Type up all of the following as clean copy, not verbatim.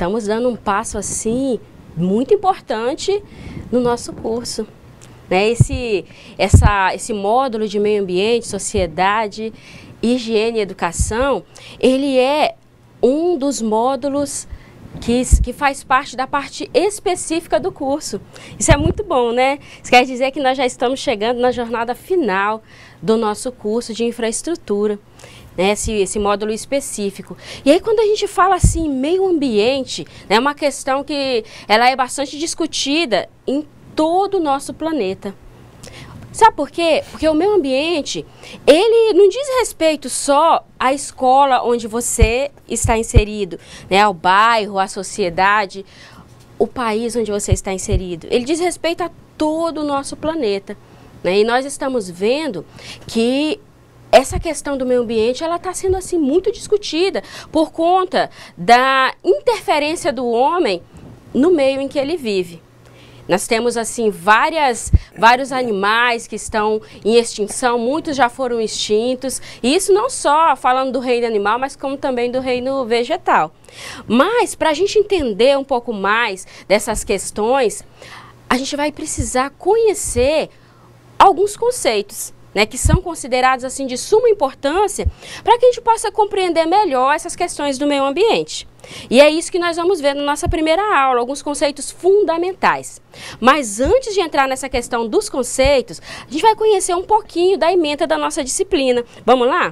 estamos dando um passo assim muito importante no nosso curso. Né? Esse módulo de meio ambiente, sociedade, higiene e educação, ele é um dos módulos que faz parte da parte específica do curso. Isso é muito bom, né? Isso quer dizer que nós já estamos chegando na jornada final do nosso curso de infraestrutura, né? Esse módulo específico. E aí quando a gente fala assim, meio ambiente, é uma questão que ela é bastante discutida em todo o nosso planeta. Sabe por quê? Porque o meio ambiente, ele não diz respeito só à escola onde você está inserido, né? Ao bairro, à sociedade, o país onde você está inserido. Ele diz respeito a todo o nosso planeta, né? E nós estamos vendo que essa questão do meio ambiente, ela está sendo assim muito discutida por conta da interferência do homem no meio em que ele vive. Nós temos assim vários animais que estão em extinção, muitos já foram extintos, e isso não só falando do reino animal, mas como também do reino vegetal. Mas para a gente entender um pouco mais dessas questões, a gente vai precisar conhecer alguns conceitos, né, que são considerados assim de suma importância para que a gente possa compreender melhor essas questões do meio ambiente. E é isso que nós vamos ver na nossa primeira aula, alguns conceitos fundamentais. Mas antes de entrar nessa questão dos conceitos, a gente vai conhecer um pouquinho da ementa da nossa disciplina. Vamos lá?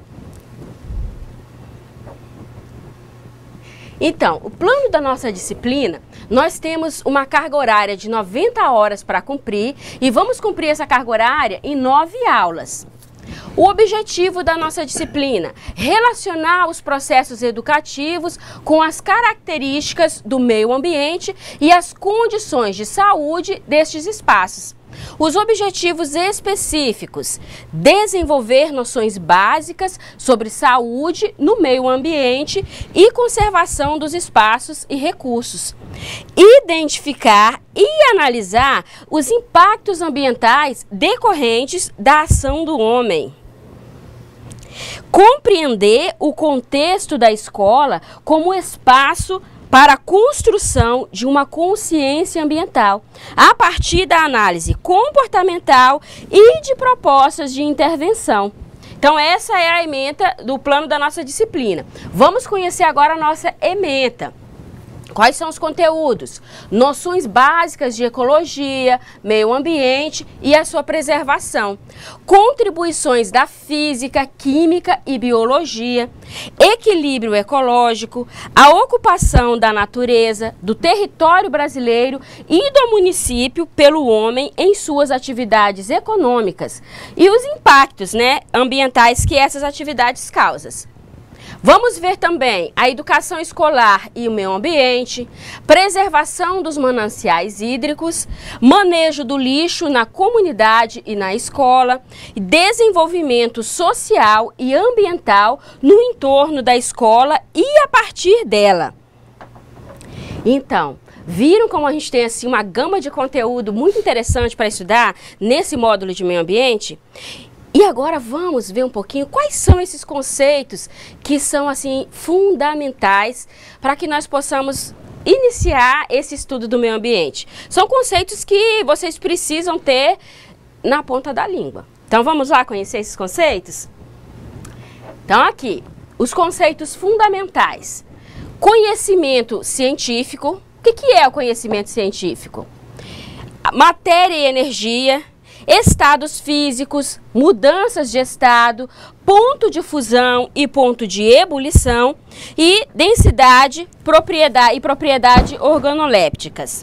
Então, o plano da nossa disciplina, nós temos uma carga horária de 90 horas para cumprir e vamos cumprir essa carga horária em 9 aulas. O objetivo da nossa disciplina, relacionar os processos educativos com as características do meio ambiente e as condições de saúde destes espaços. Os objetivos específicos, desenvolver noções básicas sobre saúde no meio ambiente e conservação dos espaços e recursos. Identificar e analisar os impactos ambientais decorrentes da ação do homem. Compreender o contexto da escola como espaço para a construção de uma consciência ambiental, a partir da análise comportamental e de propostas de intervenção. Então, essa é a ementa do plano da nossa disciplina. Vamos conhecer agora a nossa ementa. Quais são os conteúdos? Noções básicas de ecologia, meio ambiente e a sua preservação. Contribuições da física, química e biologia. Equilíbrio ecológico. A ocupação da natureza, do território brasileiro e do município pelo homem em suas atividades econômicas. E os impactos, né, ambientais que essas atividades causam. Vamos ver também a educação escolar e o meio ambiente, preservação dos mananciais hídricos, manejo do lixo na comunidade e na escola, desenvolvimento social e ambiental no entorno da escola e a partir dela. Então, viram como a gente tem assim uma gama de conteúdo muito interessante para estudar nesse módulo de meio ambiente? E agora vamos ver um pouquinho quais são esses conceitos que são assim fundamentais para que nós possamos iniciar esse estudo do meio ambiente. São conceitos que vocês precisam ter na ponta da língua. Então vamos lá conhecer esses conceitos? Então aqui, os conceitos fundamentais. Conhecimento científico. O que é o conhecimento científico? Matéria e energia. Estados físicos, mudanças de estado, ponto de fusão e ponto de ebulição e densidade e propriedade organolépticas.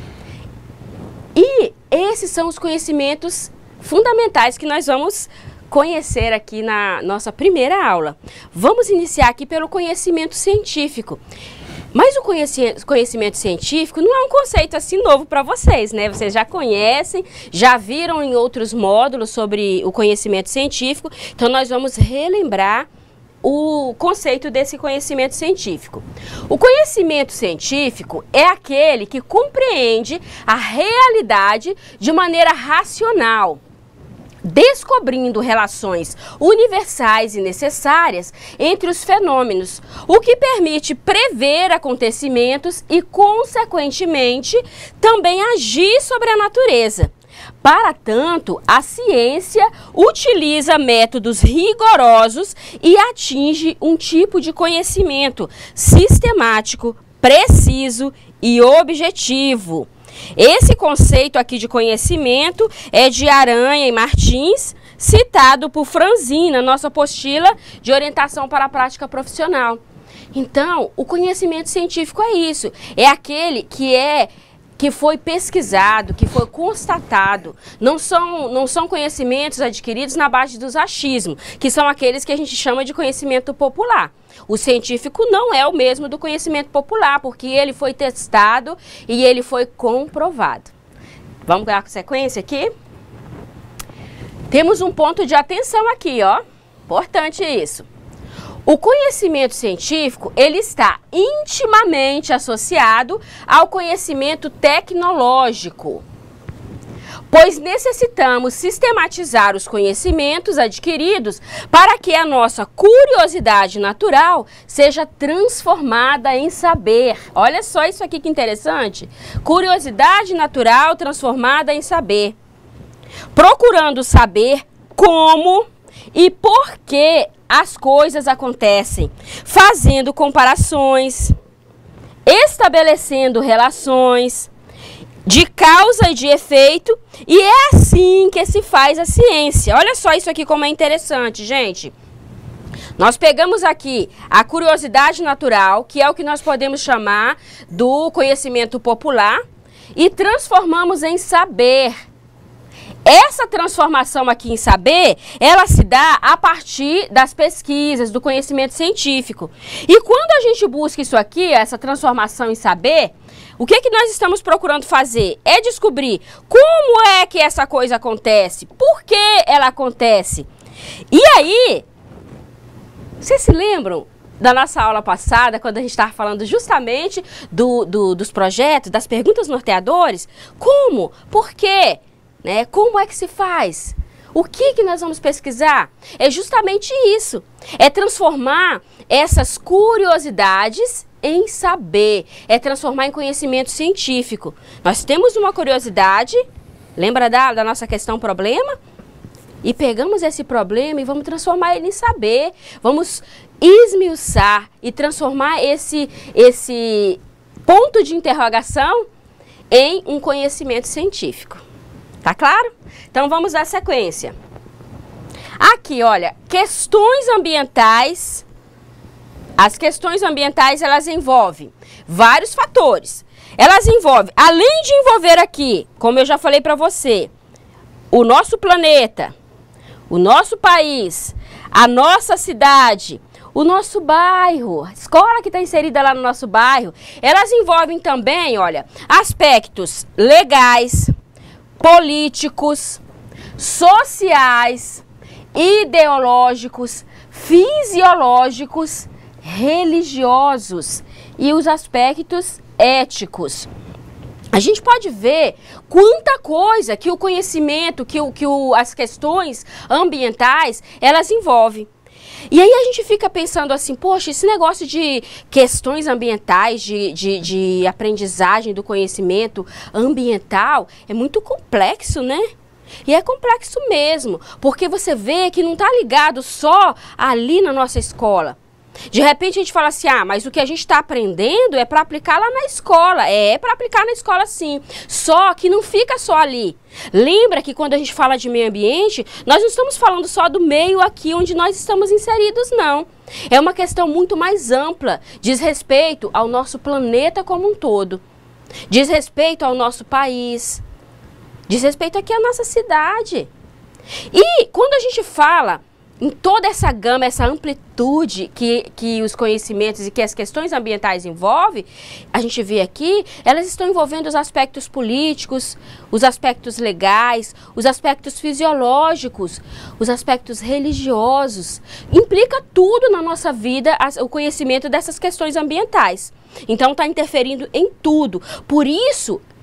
E esses são os conhecimentos fundamentais que nós vamos conhecer aqui na nossa primeira aula. Vamos iniciar aqui pelo conhecimento científico. Mas o conhecimento científico não é um conceito assim novo para vocês, né? Vocês já conhecem, já viram em outros módulos sobre o conhecimento científico, então nós vamos relembrar o conceito desse conhecimento científico. O conhecimento científico é aquele que compreende a realidade de maneira racional, descobrindo relações universais e necessárias entre os fenômenos, o que permite prever acontecimentos e, consequentemente, também agir sobre a natureza. Para tanto, a ciência utiliza métodos rigorosos e atinge um tipo de conhecimento sistemático, preciso e objetivo. Esse conceito aqui de conhecimento é de Aranha e Martins, citado por Franzin na nossa apostila de orientação para a prática profissional. Então, o conhecimento científico é isso, é aquele que foi pesquisado, que foi constatado. Não são conhecimentos adquiridos na base dos achismos, que são aqueles que a gente chama de conhecimento popular. O científico não é o mesmo do conhecimento popular, porque ele foi testado e ele foi comprovado. Vamos dar sequência aqui? Temos um ponto de atenção aqui, ó. Importante isso. O conhecimento científico, ele está intimamente associado ao conhecimento tecnológico, pois necessitamos sistematizar os conhecimentos adquiridos para que a nossa curiosidade natural seja transformada em saber. Olha só isso aqui que interessante. Curiosidade natural transformada em saber. Procurando saber como e por que as coisas acontecem, fazendo comparações, estabelecendo relações de causa e de efeito, e é assim que se faz a ciência. Olha só isso aqui como é interessante, gente. Nós pegamos aqui a curiosidade natural, que é o que nós podemos chamar do conhecimento popular, e transformamos em saber. Essa transformação aqui em saber, ela se dá a partir das pesquisas, do conhecimento científico. E quando a gente busca isso aqui, essa transformação em saber, o que nós estamos procurando fazer? É descobrir como é que essa coisa acontece, por que ela acontece. E aí, vocês se lembram da nossa aula passada, quando a gente estava falando justamente dos projetos, das perguntas norteadoras? Como? Por quê? Né? Como é que se faz? O que nós vamos pesquisar? É justamente isso. É transformar essas curiosidades em saber. É transformar em conhecimento científico. Nós temos uma curiosidade, lembra da nossa questão problema? E pegamos esse problema e vamos transformar ele em saber. Vamos esmiuçar e transformar esse ponto de interrogação em um conhecimento científico. Tá claro? Então vamos dar sequência. Aqui, olha, questões ambientais. As questões ambientais, elas envolvem vários fatores. Elas envolvem, além de envolver aqui, como eu já falei para você, o nosso planeta, o nosso país, a nossa cidade, o nosso bairro, a escola que está inserida lá no nosso bairro, elas envolvem também, olha, aspectos legais, políticos, sociais, ideológicos, fisiológicos, religiosos e os aspectos éticos. A gente pode ver quanta coisa que o conhecimento, as questões ambientais, elas envolvem. E aí a gente fica pensando assim, poxa, esse negócio de questões ambientais, de aprendizagem do conhecimento ambiental é muito complexo, né? E é complexo mesmo, porque você vê que não está ligado só ali na nossa escola. De repente a gente fala assim, mas o que a gente está aprendendo é para aplicar lá na escola. É para aplicar na escola sim, só que não fica só ali. Lembra que quando a gente fala de meio ambiente, nós não estamos falando só do meio aqui onde nós estamos inseridos, não. É uma questão muito mais ampla, diz respeito ao nosso planeta como um todo. Diz respeito ao nosso país, diz respeito aqui à nossa cidade. E quando a gente fala em toda essa gama, essa amplitude que os conhecimentos e que as questões ambientais envolvem, a gente vê aqui, elas estão envolvendo os aspectos políticos, os aspectos legais, os aspectos fisiológicos, os aspectos religiosos. Implica tudo na nossa vida o conhecimento dessas questões ambientais. Então está interferindo em tudo. Por isso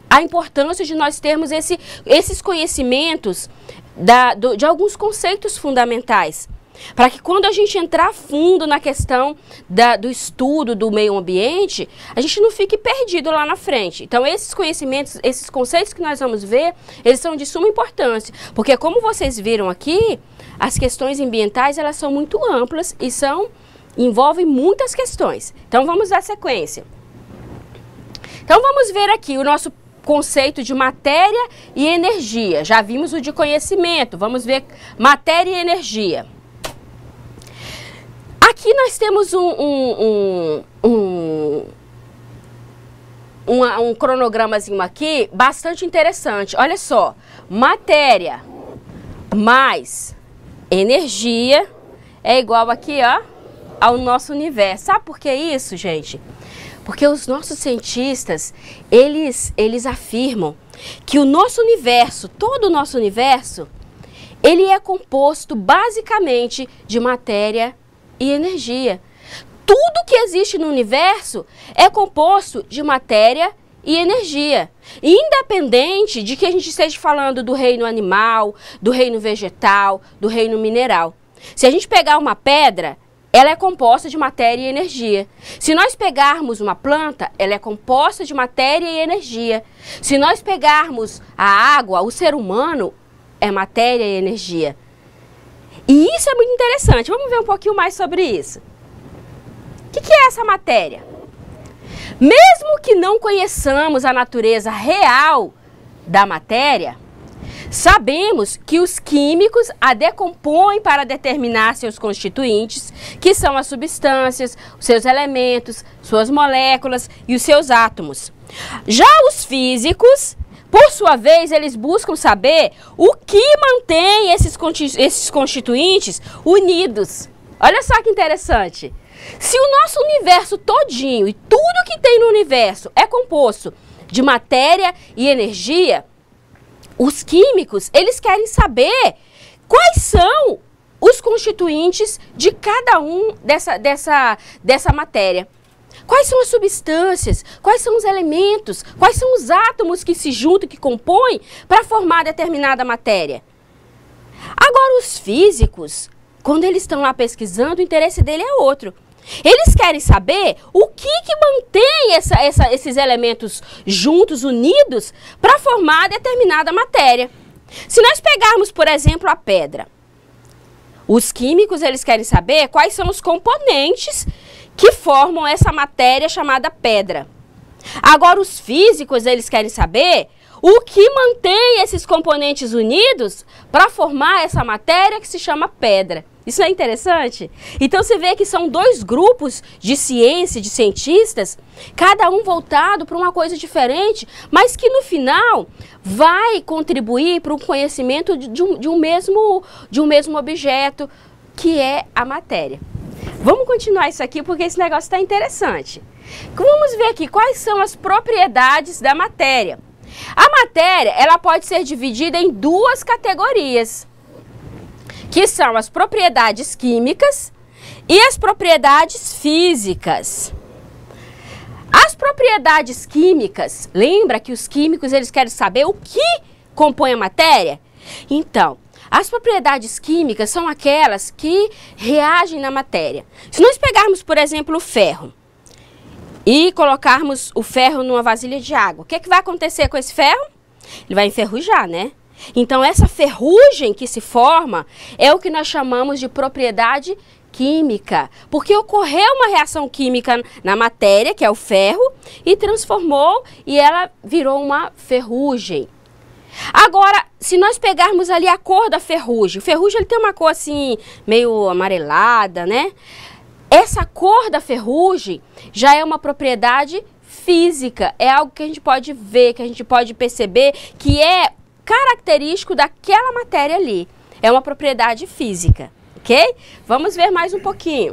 a importância de nós termos esses conhecimentos de alguns conceitos fundamentais, para que quando a gente entrar a fundo na questão do estudo do meio ambiente, a gente não fique perdido lá na frente. Então, esses conhecimentos, esses conceitos que nós vamos ver, eles são de suma importância, porque como vocês viram aqui, as questões ambientais, elas são muito amplas e envolvem muitas questões. Então, vamos dar sequência. Então, vamos ver aqui o nosso conceito de matéria e energia. Já vimos o de conhecimento, vamos ver matéria e energia. Aqui nós temos um cronogramazinho aqui bastante interessante. Olha só, matéria mais energia é igual aqui, ó, ao nosso universo. Sabe por que isso, gente? Porque os nossos cientistas, eles afirmam que o nosso universo, todo o nosso universo, ele é composto basicamente de matéria e energia. Tudo que existe no universo é composto de matéria e energia. Independente de que a gente esteja falando do reino animal, do reino vegetal, do reino mineral. Se a gente pegar uma pedra, ela é composta de matéria e energia. Se nós pegarmos uma planta, ela é composta de matéria e energia. Se nós pegarmos a água, o ser humano, é matéria e energia. E isso é muito interessante. Vamos ver um pouquinho mais sobre isso. O que é essa matéria? Mesmo que não conheçamos a natureza real da matéria, sabemos que os químicos a decompõem para determinar seus constituintes, que são as substâncias, os seus elementos, suas moléculas e os seus átomos. Já os físicos, por sua vez, eles buscam saber o que mantém esses constituintes unidos. Olha só que interessante. Se o nosso universo todinho e tudo que tem no universo é composto de matéria e energia, os químicos, eles querem saber quais são os constituintes de cada um dessa matéria. Quais são as substâncias, quais são os elementos, quais são os átomos que se juntam, que compõem para formar determinada matéria. Agora, os físicos, quando eles estão lá pesquisando, o interesse dele é outro. Eles querem saber o que mantém esses elementos juntos, unidos, para formar determinada matéria. Se nós pegarmos, por exemplo, a pedra, os químicos, eles querem saber quais são os componentes que formam essa matéria chamada pedra. Agora, os físicos, eles querem saber o que mantém esses componentes unidos para formar essa matéria que se chama pedra. Isso é interessante? Então, você vê que são dois grupos de ciência, de cientistas, cada um voltado para uma coisa diferente, mas que no final vai contribuir para o conhecimento de um mesmo objeto, que é a matéria. Vamos continuar isso aqui porque esse negócio está interessante. Vamos ver aqui quais são as propriedades da matéria. A matéria, ela pode ser dividida em duas categorias, que são as propriedades químicas e as propriedades físicas. As propriedades químicas, lembra que os químicos, eles querem saber o que compõe a matéria? Então, as propriedades químicas são aquelas que reagem na matéria. Se nós pegarmos, por exemplo, o ferro e colocarmos o ferro numa vasilha de água, o que vai acontecer com esse ferro? Ele vai enferrujar, né? Então, essa ferrugem que se forma é o que nós chamamos de propriedade química, porque ocorreu uma reação química na matéria, que é o ferro, e transformou e ela virou uma ferrugem. Agora, se nós pegarmos ali a cor da ferrugem, o ferrugem ele tem uma cor assim, meio amarelada, né? Essa cor da ferrugem já é uma propriedade física, é algo que a gente pode ver, que a gente pode perceber que é característico daquela matéria ali. É uma propriedade física, ok? Vamos ver mais um pouquinho.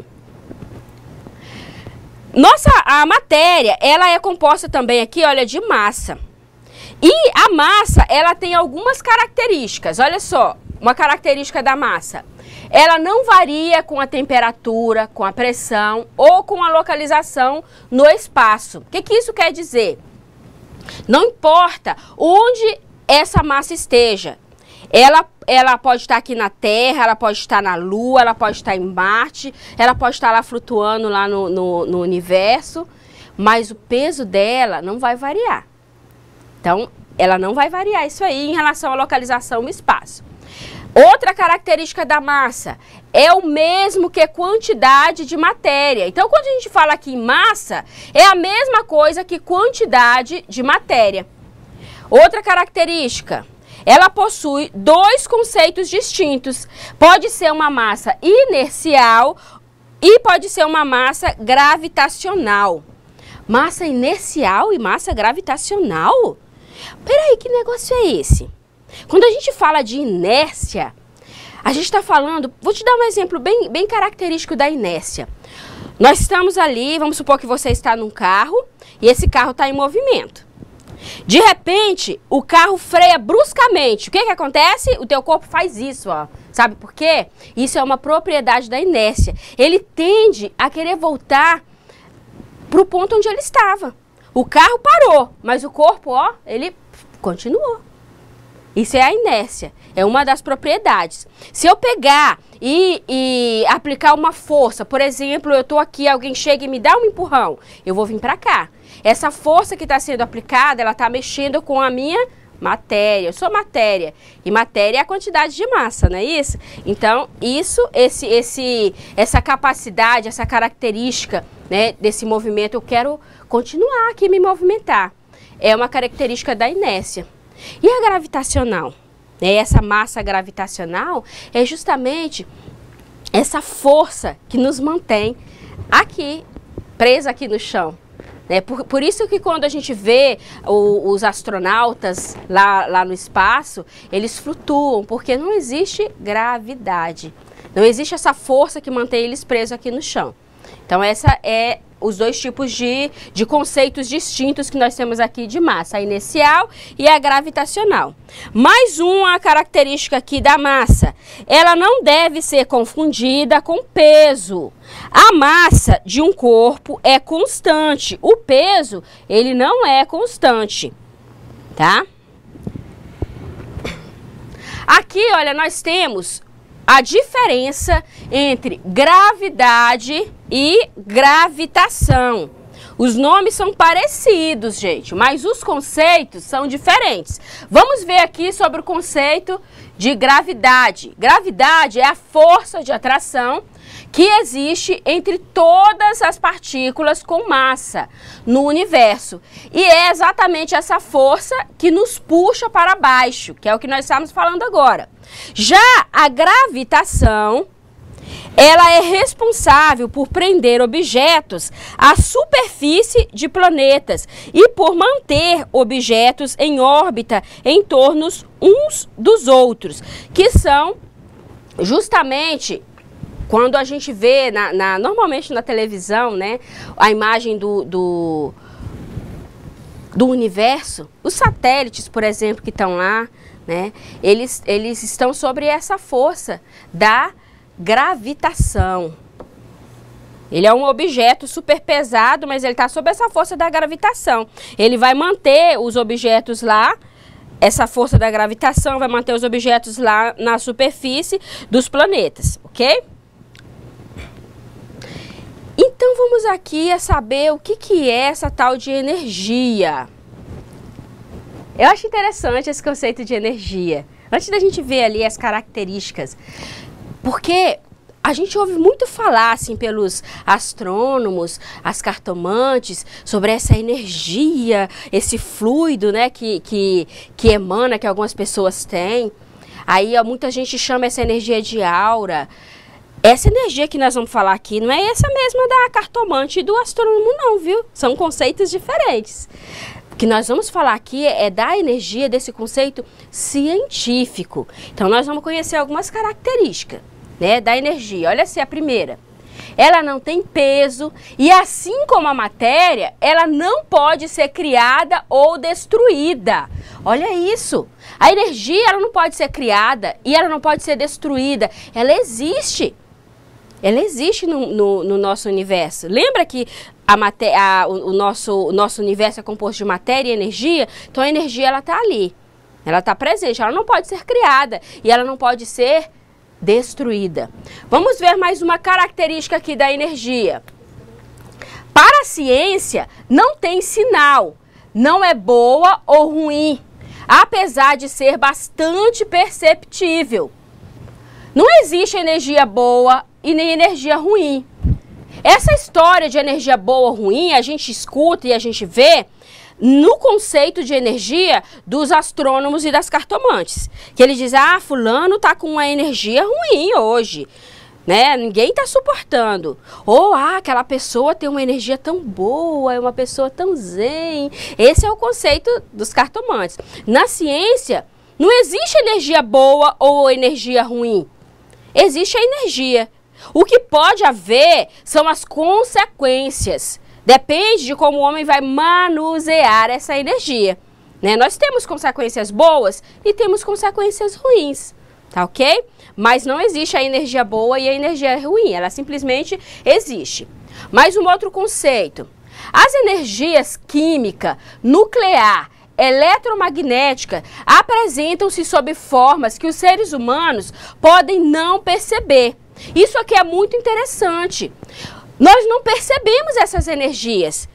A matéria, ela é composta também aqui, olha, de massa. E a massa, ela tem algumas características. Olha só, uma característica da massa. Ela não varia com a temperatura, com a pressão ou com a localização no espaço. O que isso quer dizer? Não importa onde essa massa esteja. Ela pode estar aqui na Terra, ela pode estar na Lua, ela pode estar em Marte, ela pode estar lá flutuando lá no universo, mas o peso dela não vai variar. Então, ela não vai variar isso aí em relação à localização no espaço. Outra característica da massa é o mesmo que quantidade de matéria. Então, quando a gente fala aqui em massa, é a mesma coisa que quantidade de matéria. Outra característica, ela possui dois conceitos distintos. Pode ser uma massa inercial e pode ser uma massa gravitacional. Massa inercial e massa gravitacional? Peraí, que negócio é esse? Quando a gente fala de inércia, a gente está falando... Vou te dar um exemplo bem característico da inércia. Nós estamos ali, vamos supor que você está num carro e esse carro está em movimento. De repente, o carro freia bruscamente. O que acontece? O teu corpo faz isso, ó. Sabe por quê? Isso é uma propriedade da inércia. Ele tende a querer voltar para o ponto onde ele estava. O carro parou, mas o corpo, ó, ele continuou. Isso é a inércia, é uma das propriedades. Se eu pegar e aplicar uma força, por exemplo, eu estou aqui, alguém chega e me dá um empurrão, eu vou vir para cá. Essa força que está sendo aplicada, ela está mexendo com a minha matéria. Eu sou matéria, e matéria é a quantidade de massa, não é isso? Então, essa capacidade, essa característica, né, desse movimento, eu quero continuar aqui me movimentar. É uma característica da inércia. E a gravitacional? Essa massa gravitacional é justamente essa força que nos mantém aqui, presa aqui no chão. Por isso que quando a gente vê os astronautas lá no espaço, eles flutuam, porque não existe gravidade. Não existe essa força que mantém eles presos aqui no chão. Então, essa é os dois tipos de conceitos distintos que nós temos aqui de massa, a inercial e a gravitacional. Mais uma característica aqui da massa, ela não deve ser confundida com peso. A massa de um corpo é constante, o peso, ele não é constante, tá? Aqui, olha, nós temos a diferença entre gravidade e gravitação. Os nomes são parecidos, gente, mas os conceitos são diferentes. Vamos ver aqui sobre o conceito de gravidade. Gravidade é a força de atração que existe entre todas as partículas com massa no universo. E é exatamente essa força que nos puxa para baixo, que é o que nós estamos falando agora. Já a gravitação, ela é responsável por prender objetos à superfície de planetas e por manter objetos em órbita em torno uns dos outros, que são justamente quando a gente vê normalmente na televisão, né, a imagem do universo, os satélites, por exemplo, que estão lá, né, eles estão sobre essa força da gravitação. Ele é um objeto super pesado, mas ele está sob essa força da gravitação. Ele vai manter os objetos lá, essa força da gravitação vai manter os objetos lá na superfície dos planetas, ok? Então vamos aqui a saber o que é essa tal de energia. Eu acho interessante esse conceito de energia. Antes da gente ver ali as características, porque a gente ouve muito falar assim pelos astrônomos, as cartomantes, sobre essa energia, esse fluido, né, que emana, que algumas pessoas têm. Aí muita gente chama essa energia de aura. Essa energia que nós vamos falar aqui não é essa mesma da cartomante e do astrônomo não, viu? São conceitos diferentes. O que nós vamos falar aqui é da energia, desse conceito científico. Então, nós vamos conhecer algumas características, né, da energia. Olha assim, a primeira. Ela não tem peso e, assim como a matéria, ela não pode ser criada ou destruída. Olha isso. A energia, ela não pode ser criada e ela não pode ser destruída. Ela existe. Ela existe no nosso universo. Lembra que o nosso universo é composto de matéria e energia, então a energia ela está ali, ela está presente, ela não pode ser criada e ela não pode ser destruída. Vamos ver mais uma característica aqui da energia. Para a ciência, não tem sinal, não é boa ou ruim, apesar de ser bastante perceptível. Não existe energia boa e nem energia ruim. Essa história de energia boa ou ruim, a gente escuta e a gente vê no conceito de energia dos astrônomos e das cartomantes. Que eles dizem, ah, fulano tá com uma energia ruim hoje, né? Ninguém tá suportando. Ou, ah, aquela pessoa tem uma energia tão boa, é uma pessoa tão zen. Esse é o conceito dos cartomantes. Na ciência, não existe energia boa ou energia ruim. Existe a energia. O que pode haver são as consequências. Depende de como o homem vai manusear essa energia, né? Nós temos consequências boas e temos consequências ruins, tá ok? Mas não existe a energia boa e a energia ruim, ela simplesmente existe. Mais um outro conceito. As energias química, nuclear, eletromagnética apresentam-se sob formas que os seres humanos podem não perceber. Isso aqui é muito interessante. Nós não percebemos essas energias,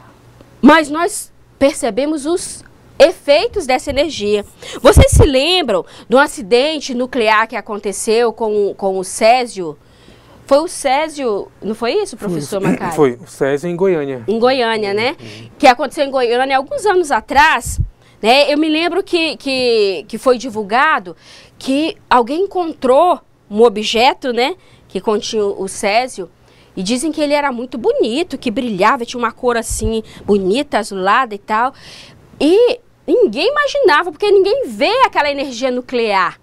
mas nós percebemos os efeitos dessa energia. Vocês se lembram de um acidente nuclear que aconteceu com o Césio? Foi o Césio, não foi isso, professor Macari? Foi, o Césio em Goiânia. Em Goiânia, né? Que aconteceu em Goiânia alguns anos atrás, né? Eu me lembro que foi divulgado que alguém encontrou um objeto, né, que continha o césio, e dizem que ele era muito bonito, que brilhava, tinha uma cor assim, bonita, azulada e tal. E ninguém imaginava, porque ninguém vê aquela energia nuclear.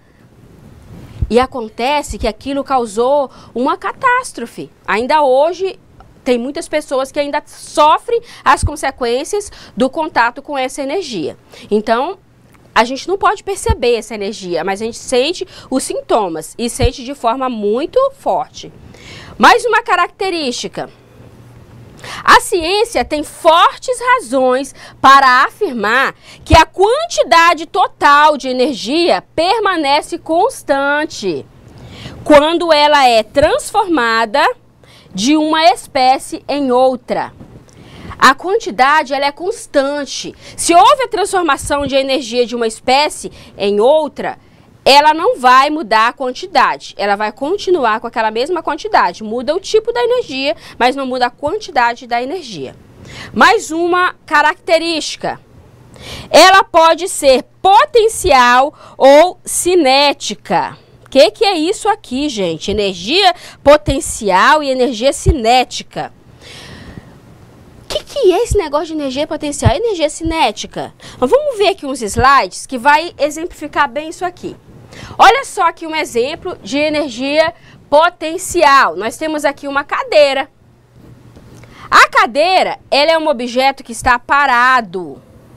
E acontece que aquilo causou uma catástrofe. Ainda hoje, tem muitas pessoas que ainda sofrem as consequências do contato com essa energia. Então, a gente não pode perceber essa energia, mas a gente sente os sintomas e sente de forma muito forte. Mais uma característica. A ciência tem fortes razões para afirmar que a quantidade total de energia permanece constante quando ela é transformada de uma espécie em outra. A quantidade ela é constante. Se houve a transformação de energia de uma espécie em outra, ela não vai mudar a quantidade. Ela vai continuar com aquela mesma quantidade. Muda o tipo da energia, mas não muda a quantidade da energia. Mais uma característica. Ela pode ser potencial ou cinética. O que é isso aqui, gente? Energia potencial e energia cinética. O que é esse negócio de energia potencial e energia cinética? Então, vamos ver aqui uns slides que vai exemplificar bem isso aqui. Olha só aqui um exemplo de energia potencial. Nós temos aqui uma cadeira. A cadeira, ela é um objeto que está parado.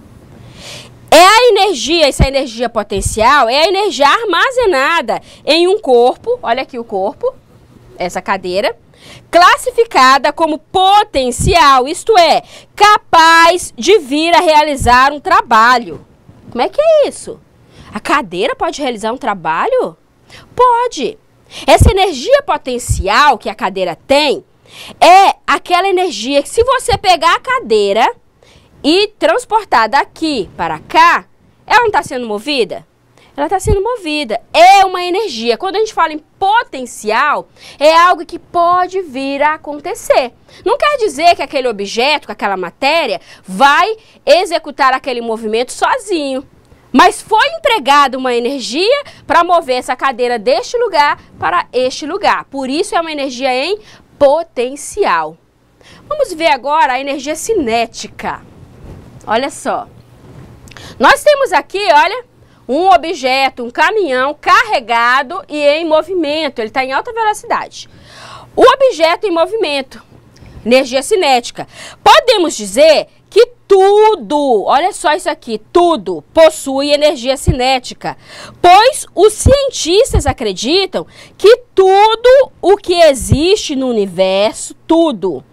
Essa energia potencial é a energia armazenada em um corpo, olha aqui o corpo, essa cadeira, classificada como potencial, isto é, capaz de vir a realizar um trabalho. Como é que é isso? A cadeira pode realizar um trabalho? Pode. Essa energia potencial que a cadeira tem é aquela energia que, se você pegar a cadeira e transportar daqui para cá, ela não está sendo movida? Ela está sendo movida. É uma energia. Quando a gente fala em potencial, é algo que pode vir a acontecer. Não quer dizer que aquele objeto, que aquela matéria, vai executar aquele movimento sozinho. Mas foi empregada uma energia para mover essa cadeira deste lugar para este lugar. Por isso é uma energia em potencial. Vamos ver agora a energia cinética. Olha só. Nós temos aqui, olha, um objeto, um caminhão carregado e em movimento. Ele está em alta velocidade. O objeto em movimento, energia cinética. Podemos dizer que tudo, olha só isso aqui, tudo possui energia cinética, pois os cientistas acreditam que tudo o que existe no universo, tudo,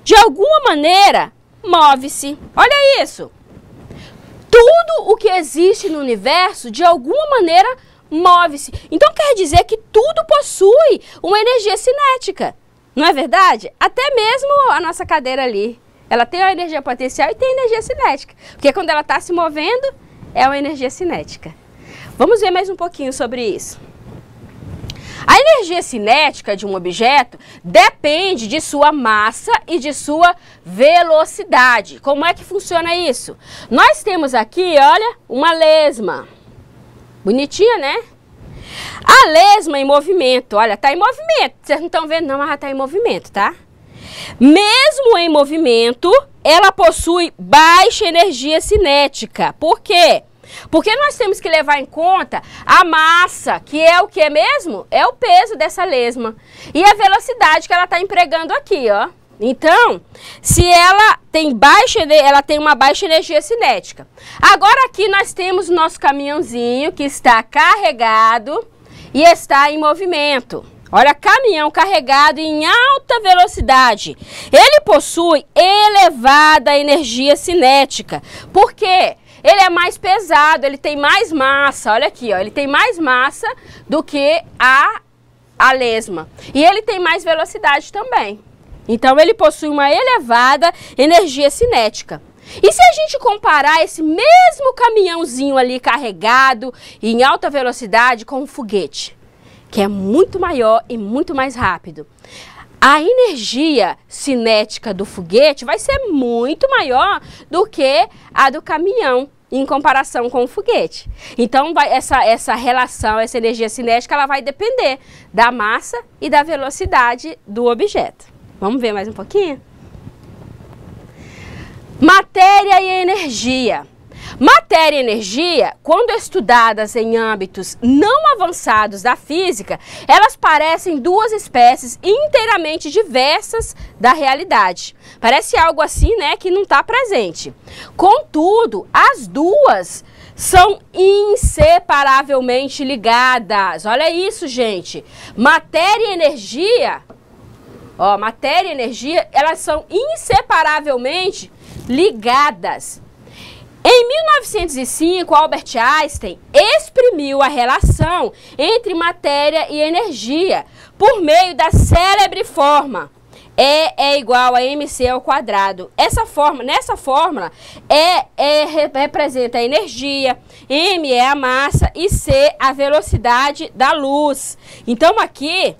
de alguma maneira, move-se. Olha isso. Tudo o que existe no universo, de alguma maneira, move-se. Então quer dizer que tudo possui uma energia cinética. Não é verdade? Até mesmo a nossa cadeira ali. Ela tem uma energia potencial e tem energia cinética. Porque quando ela está se movendo, é uma energia cinética. Vamos ver mais um pouquinho sobre isso. A energia cinética de um objeto depende de sua massa e de sua velocidade. Como é que funciona isso? Nós temos aqui, olha, uma lesma. Bonitinha, né? A lesma em movimento, olha, está em movimento. Vocês não estão vendo não, mas ela está em movimento, tá? Mesmo em movimento, ela possui baixa energia cinética. Por quê? Porque nós temos que levar em conta a massa, que é o que mesmo? É o peso dessa lesma. E a velocidade que ela está empregando aqui, ó. Então, se ela tem uma baixa energia cinética. Agora aqui nós temos o nosso caminhãozinho que está carregado e está em movimento. Olha, caminhão carregado em alta velocidade. Ele possui elevada energia cinética. Por quê? Ele é mais pesado, ele tem mais massa. Olha aqui, ó, ele tem mais massa do que a lesma. E ele tem mais velocidade também. Então, ele possui uma elevada energia cinética. E se a gente comparar esse mesmo caminhãozinho ali carregado em alta velocidade com um foguete, que é muito maior e muito mais rápido, a energia cinética do foguete vai ser muito maior do que a do caminhão em comparação com o foguete. Então, essa relação, essa energia cinética, ela vai depender da massa e da velocidade do objeto. Vamos ver mais um pouquinho? Matéria e energia. Matéria e energia, quando estudadas em âmbitos não avançados da física, elas parecem duas espécies inteiramente diversas da realidade. Parece algo assim, né, que não está presente. Contudo, as duas são inseparavelmente ligadas. Olha isso, gente. Matéria e energia, ó, matéria e energia, elas são inseparavelmente ligadas. Em 1905, Albert Einstein exprimiu a relação entre matéria e energia por meio da célebre forma E é igual a mc ao quadrado. Nessa fórmula, representa a energia, m é a massa e c a velocidade da luz. Então aqui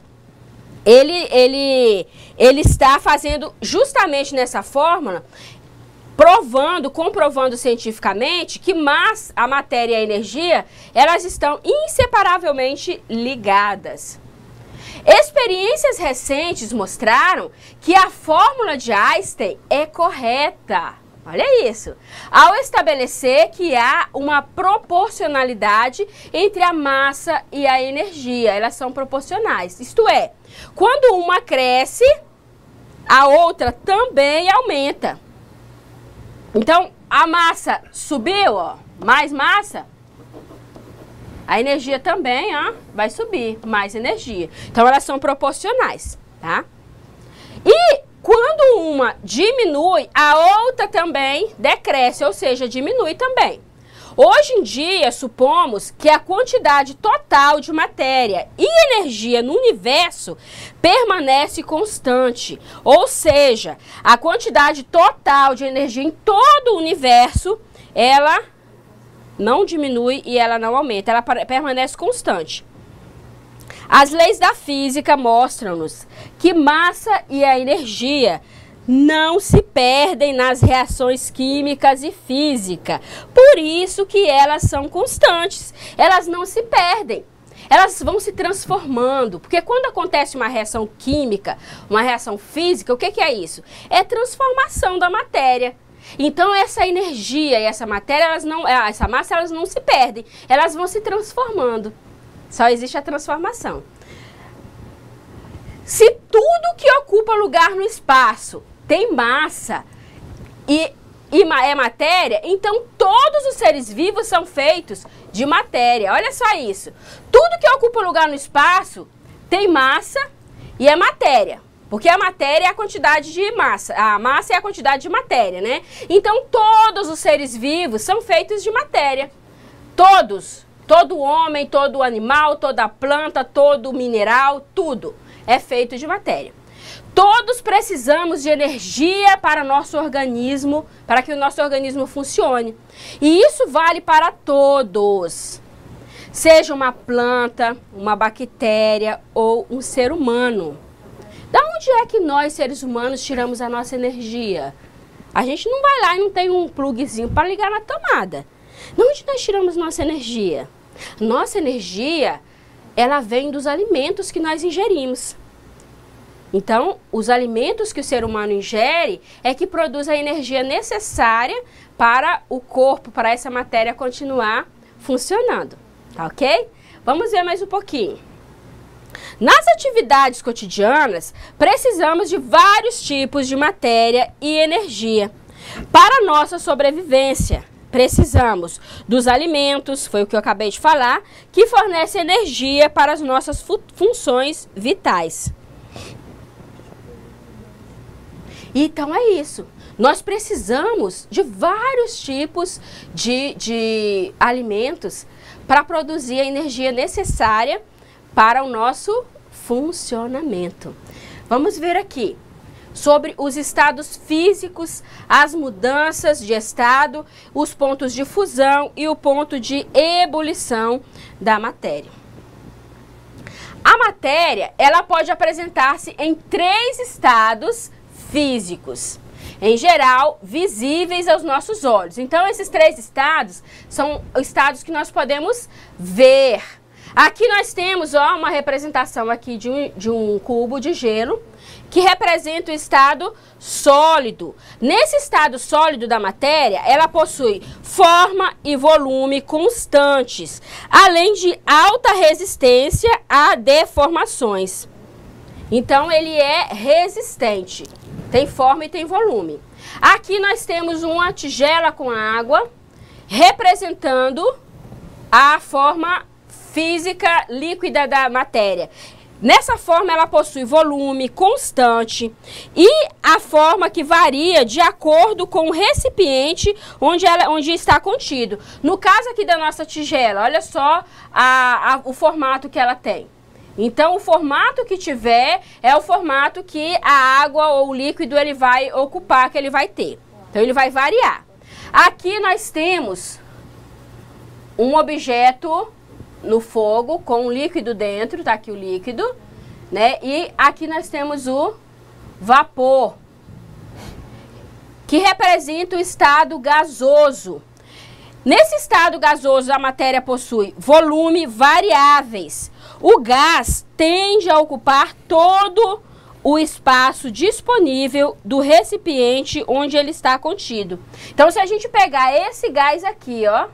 ele está fazendo justamente nessa fórmula, comprovando cientificamente que a matéria e a energia, elas estão inseparavelmente ligadas. Experiências recentes mostraram que a fórmula de Einstein é correta. Olha isso. Ao estabelecer que há uma proporcionalidade entre a massa e a energia, elas são proporcionais. Isto é, quando uma cresce, a outra também aumenta. Então, a massa subiu, ó, mais massa, a energia também, ó, vai subir, mais energia. Então, elas são proporcionais, tá? E quando uma diminui, a outra também decresce, ou seja, diminui também. Hoje em dia, supomos que a quantidade total de matéria e energia no universo permanece constante. Ou seja, a quantidade total de energia em todo o universo, ela não diminui e ela não aumenta, ela permanece constante. As leis da física mostram-nos que massa e a energia não se perdem nas reações químicas e física. Por isso que elas são constantes. Elas não se perdem. Elas vão se transformando. Porque quando acontece uma reação química, uma reação física, o que é isso? É transformação da matéria. Então essa energia e essa matéria, essa massa, elas não se perdem. Elas vão se transformando. Só existe a transformação. Se tudo que ocupa lugar no espaço tem massa e é matéria, então todos os seres vivos são feitos de matéria. Olha só isso. Tudo que ocupa lugar no espaço tem massa e é matéria. Porque a matéria é a quantidade de massa, a massa é a quantidade de matéria, né? Então, todos os seres vivos são feitos de matéria. Todos. Todo homem, todo animal, toda planta, todo mineral, tudo é feito de matéria. Todos precisamos de energia para nosso organismo, para que o nosso organismo funcione. E isso vale para todos. Seja uma planta, uma bactéria ou um ser humano. Da onde é que nós, seres humanos, tiramos a nossa energia? A gente não vai lá e não tem um pluguezinho para ligar na tomada. De onde nós tiramos nossa energia? Nossa energia, ela vem dos alimentos que nós ingerimos. Então, os alimentos que o ser humano ingere é que produz a energia necessária para o corpo, para essa matéria continuar funcionando, tá ok? Vamos ver mais um pouquinho. Nas atividades cotidianas, precisamos de vários tipos de matéria e energia. Para a nossa sobrevivência, precisamos dos alimentos, foi o que eu acabei de falar, que fornecem energia para as nossas funções vitais. Então é isso. Nós precisamos de vários tipos de alimentos para produzir a energia necessária para o nosso funcionamento. Vamos ver aqui sobre os estados físicos, as mudanças de estado, os pontos de fusão e o ponto de ebulição da matéria. A matéria, ela pode apresentar-se em 3 estados físicos, em geral, visíveis aos nossos olhos. Então, esses 3 estados são estados que nós podemos ver. Aqui nós temos, ó, uma representação aqui de um cubo de gelo, que representa o estado sólido. Nesse estado sólido da matéria, ela possui forma e volume constantes, além de alta resistência a deformações. Então, ele é resistente. Tem forma e tem volume. Aqui nós temos uma tigela com água, representando a forma física líquida da matéria. Nessa forma, ela possui volume constante e a forma que varia de acordo com o recipiente onde está contido. No caso aqui da nossa tigela, olha só o formato que ela tem. Então, o formato que tiver é o formato que a água ou o líquido ele vai ocupar, que ele vai ter. Então, ele vai variar. Aqui nós temos um objeto no fogo com um líquido dentro, tá aqui o líquido, né? E aqui nós temos o vapor, que representa o estado gasoso. Nesse estado gasoso, a matéria possui volume variáveis. O gás tende a ocupar todo o espaço disponível do recipiente onde ele está contido. Então, se a gente pegar esse gás aqui, ó,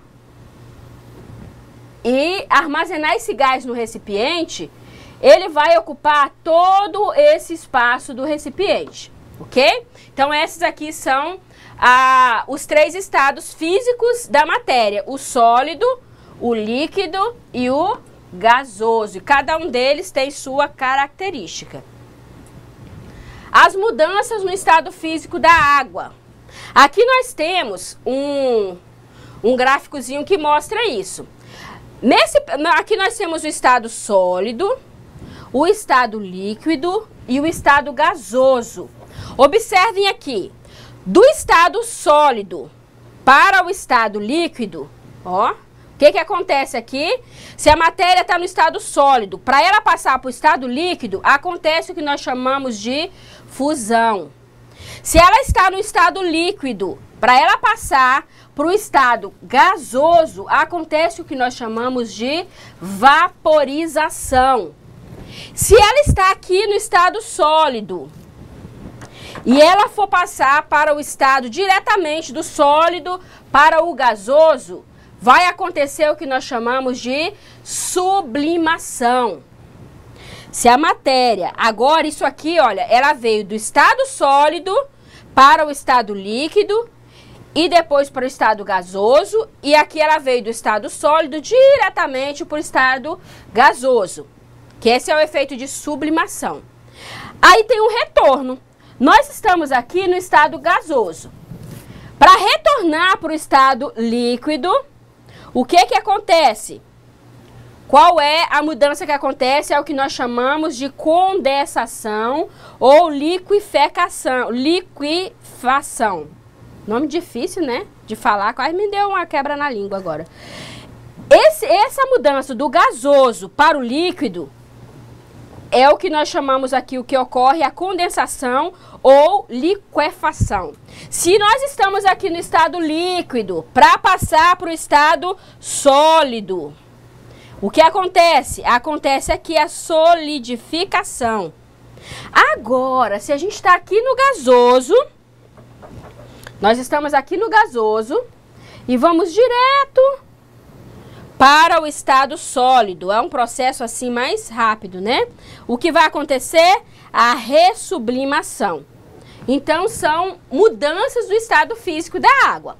e armazenar esse gás no recipiente, ele vai ocupar todo esse espaço do recipiente, ok? Então, esses aqui são os 3 estados físicos da matéria: o sólido, o líquido e o gasoso. E cada um deles tem sua característica. As mudanças no estado físico da água. Aqui nós temos um gráficozinho que mostra isso. Aqui nós temos o estado sólido, o estado líquido e o estado gasoso. Observem aqui, do estado sólido para o estado líquido, ó, o que acontece aqui? Se a matéria está no estado sólido, para ela passar para o estado líquido, acontece o que nós chamamos de fusão. Se ela está no estado líquido, para ela passar para o estado gasoso, acontece o que nós chamamos de vaporização. Se ela está aqui no estado sólido e ela for passar para o estado diretamente do sólido para o gasoso, vai acontecer o que nós chamamos de sublimação. Se a matéria, agora isso aqui, olha, ela veio do estado sólido para o estado líquido e depois para o estado gasoso, e aqui ela veio do estado sólido diretamente para o estado gasoso, que esse é o efeito de sublimação. Aí tem um retorno. Nós estamos aqui no estado gasoso. Para retornar para o estado líquido, o que acontece? Qual é a mudança que acontece? É o que nós chamamos de condensação ou liquefação. Nome difícil, né? De falar, quase me deu uma quebra na língua agora. Essa mudança do gasoso para o líquido é o que nós chamamos aqui, o que ocorre, a condensação ou liquefação. Se nós estamos aqui no estado líquido, para passar para o estado sólido, o que acontece? Acontece aqui a solidificação. Agora, se a gente está aqui no gasoso, nós estamos aqui no gasoso e vamos direto para o estado sólido. É um processo assim mais rápido, né? O que vai acontecer? A ressublimação. Então, são mudanças do estado físico da água.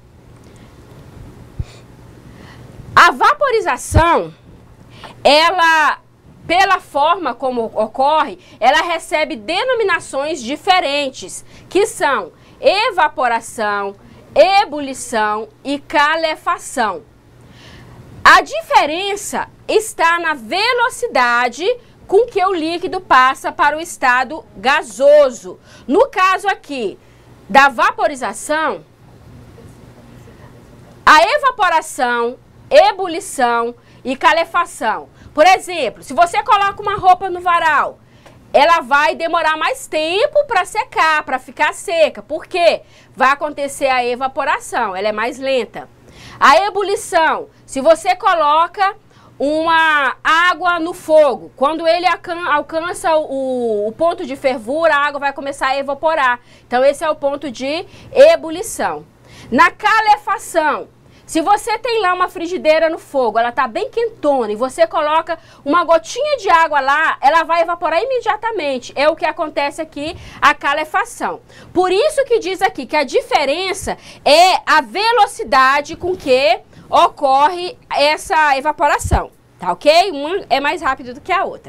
A vaporização, ela, pela forma como ocorre, ela recebe denominações diferentes, que são evaporação, ebulição e calefação. A diferença está na velocidade com que o líquido passa para o estado gasoso. No caso aqui da vaporização, a evaporação, ebulição e calefação. Por exemplo, se você coloca uma roupa no varal, ela vai demorar mais tempo para secar, para ficar seca. Por quê? Vai acontecer a evaporação, ela é mais lenta. A ebulição, se você coloca uma água no fogo, quando ele alcança o ponto de fervura, a água vai começar a evaporar. Então, esse é o ponto de ebulição. Na calefação, se você tem lá uma frigideira no fogo, ela está bem quentona e você coloca uma gotinha de água lá, ela vai evaporar imediatamente. É o que acontece aqui, a calefação. Por isso que diz aqui que a diferença é a velocidade com que ocorre essa evaporação, tá ok? Uma é mais rápida do que a outra.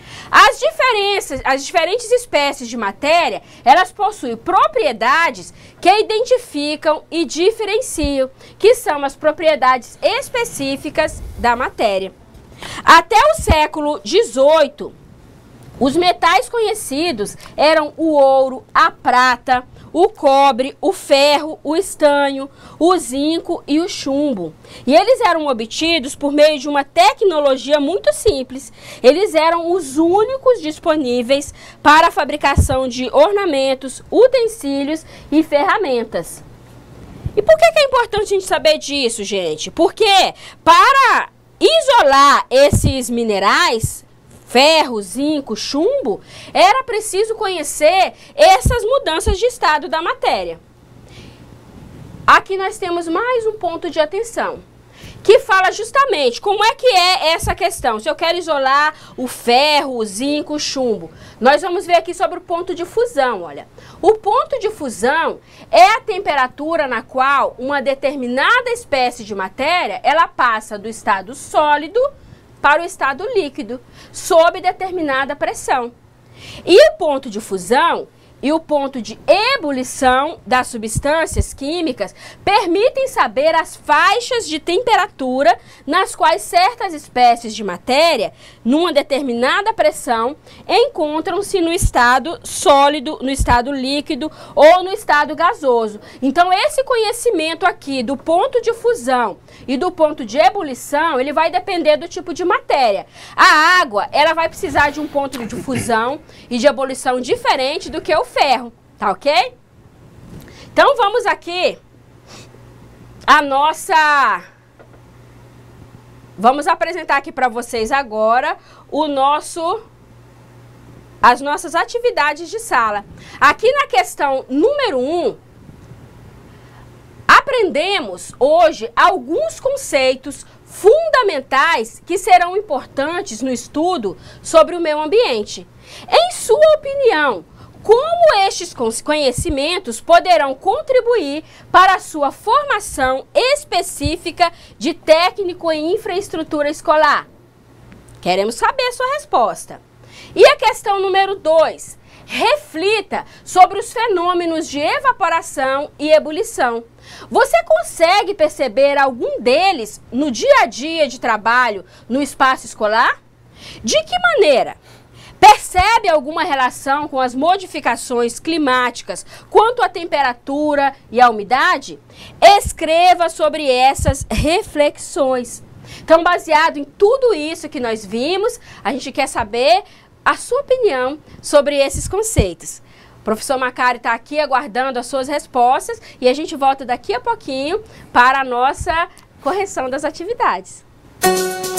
As diferentes espécies de matéria, elas possuem propriedades que identificam e diferenciam, que são as propriedades específicas da matéria. Até o século XVIII, os metais conhecidos eram o ouro, a prata, o cobre, o ferro, o estanho, o zinco e o chumbo. E eles eram obtidos por meio de uma tecnologia muito simples. Eles eram os únicos disponíveis para a fabricação de ornamentos, utensílios e ferramentas. E por que é importante a gente saber disso, gente? Porque para isolar esses minerais, ferro, zinco, chumbo, era preciso conhecer essas mudanças de estado da matéria. Aqui nós temos mais um ponto de atenção, que fala justamente como é que é essa questão. Se eu quero isolar o ferro, o zinco, o chumbo, nós vamos ver aqui sobre o ponto de fusão, olha. O ponto de fusão é a temperatura na qual uma determinada espécie de matéria, ela passa do estado sólido para o estado líquido, sob determinada pressão. E o ponto de fusão e o ponto de ebulição das substâncias químicas permitem saber as faixas de temperatura nas quais certas espécies de matéria, numa determinada pressão, encontram-se no estado sólido, no estado líquido ou no estado gasoso. Então, esse conhecimento aqui do ponto de fusão e do ponto de ebulição, ele vai depender do tipo de matéria. A água, ela vai precisar de um ponto de fusão e de ebulição diferente do que o ferro, tá ok? Então, vamos aqui vamos apresentar aqui para vocês agora as nossas atividades de sala. Aqui na questão número 1, aprendemos hoje alguns conceitos fundamentais que serão importantes no estudo sobre o meio ambiente. Em sua opinião, como estes conhecimentos poderão contribuir para a sua formação específica de técnico em infraestrutura escolar? Queremos saber a sua resposta. E a questão número 2. Reflita sobre os fenômenos de evaporação e ebulição. Você consegue perceber algum deles no dia a dia de trabalho no espaço escolar? De que maneira? Percebe alguma relação com as modificações climáticas quanto à temperatura e à umidade? Escreva sobre essas reflexões. Então, baseado em tudo isso que nós vimos, a gente quer saber a sua opinião sobre esses conceitos. O professor Macário está aqui aguardando as suas respostas e a gente volta daqui a pouquinho para a nossa correção das atividades.